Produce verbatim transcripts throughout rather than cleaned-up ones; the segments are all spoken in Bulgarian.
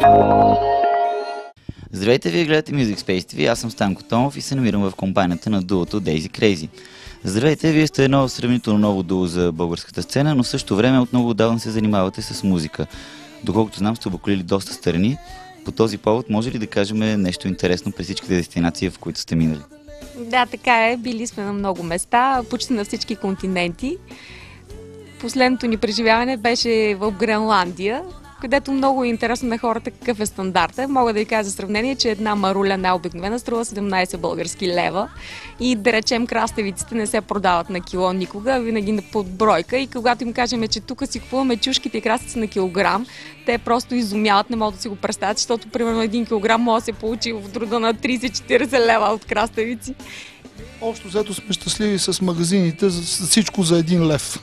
Здравейте, вие гледате Music Space ти ви, аз съм Станко Томов и се намирам в компанията на дуото Daisy Crazy. Здравейте, вие сте едно сравнително ново дуо за българската сцена, но в същото време от много отдавна се занимавате с музика. Доколкото знам, сте обиколили доста страни. По този повод може ли да кажем нещо интересно през всичките дестинации, в които сте минали? Да, така е. Били сме на много места, почти на всички континенти. Последното ни преживяване беше в Гренландия, където много е интересно на хората какъв е стандарта. Мога да ви кажа за сравнение, че една маруля най-обикновена струва седемнайсет български лева и да речем краставиците не се продават на кило никога, винаги на подбройка, и когато им кажем, че тук си купуваме чушките и краставици на килограм, те просто изумяват, не могат да си го представят, защото примерно един килограм може да се получи в труда на трийсет-четирийсет лева от краставици. Общо взето сме щастливи с магазините, за всичко за един лев.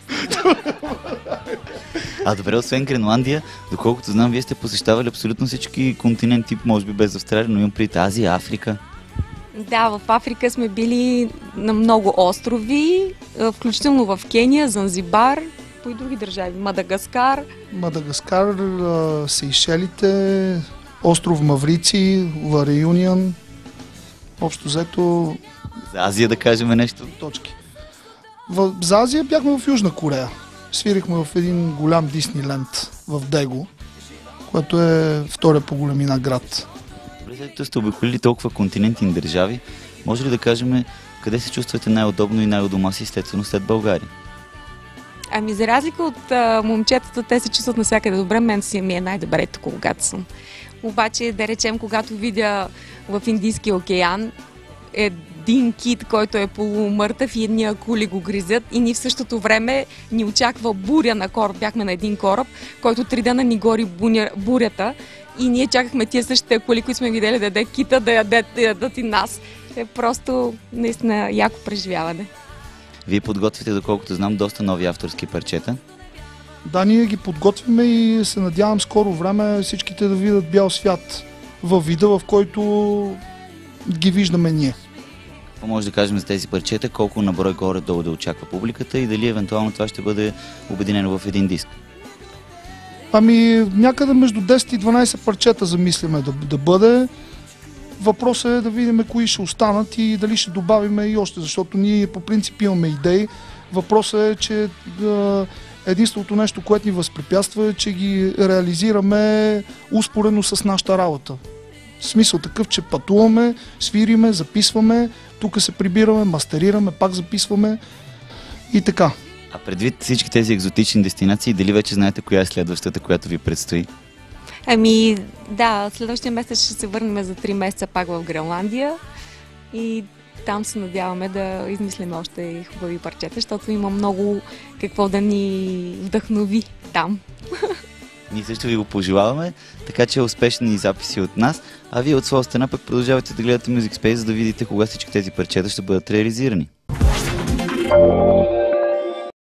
А добре, освен Гренландия, доколкото знам, вие сте посещавали абсолютно всички континенти, може би без Австралия, но имам пред Азия, Африка. Да, в Африка сме били на много острови, включително в Кения, Занзибар, по и други държави, Мадагаскар. Мадагаскар, Сейшелите, остров Маврици, Ла Реюнион. Общо взето... За Азия да кажем нещо? Точки. В, за Азия бяхме в Южна Корея. Свирихме в един голям Дисниленд в Дего, което е втория по големина град. Добре, след като сте обиколили толкова континенти и държави, може ли да кажем къде се чувствате най-удобно и най-удома си, естествено след България? Ами за разлика от а, момчетата, те се чувстват навсякъде добре, мен си ми е най-добре тук, когато съм. Обаче, да речем, когато видя в Индийския океан един кит, който е полумъртъв и едни акули го гризят, и ни в същото време ни очаква буря на кораб. Бяхме на един кораб, който три дена ни гори бурята, и ние чакахме тия същите акули, които сме видели да яде кита, да ядат, да ядат и нас. Е просто наистина яко преживяване. Вие подготвите, доколкото знам, доста нови авторски парчета. Да, ние ги подготвяме и се надявам скоро време всичките да видят бял свят във вида, в който ги виждаме ние. Какво може да кажем за тези парчета, колко на брой горе-долу да очаква публиката и дали евентуално това ще бъде обединено в един диск? Ами някъде между десет и дванайсет парчета замисляме да, да бъде. Въпросът е да видим кои ще останат и дали ще добавиме и още, защото ние по принцип имаме идеи. Въпросът е, че е, единственото нещо, което ни възпрепятства, е, че ги реализираме успоредно с нашата работа. В смисъл такъв, че пътуваме, свириме, записваме, тук се прибираме, мастерираме, пак записваме и така. А предвид всички тези екзотични дестинации, дали вече знаете коя е следващата, която ви предстои? Ами да, следващия месец ще се върнем за три месеца пак в Гренландия и там се надяваме да измислим още хубави парчета, защото има много какво да ни вдъхнови там. Ние също ви го пожелаваме, така че успешни записи от нас, а вие от своя страна пък продължавате да гледате Music Space, за да видите кога всички тези парчета ще бъдат реализирани.